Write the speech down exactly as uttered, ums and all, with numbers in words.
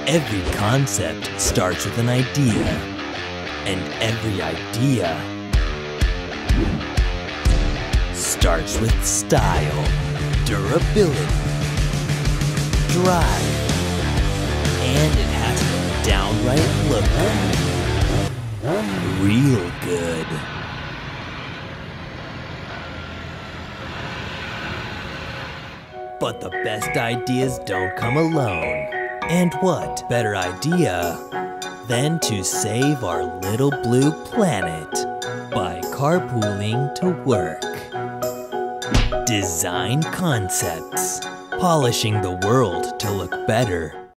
Every concept starts with an idea, and every idea starts with style, durability, drive, and it has to downright look good. Real good. But the best ideas don't come alone. And what better idea than to save our little blue planet by carpooling to work? Design concepts, polishing the world to look better.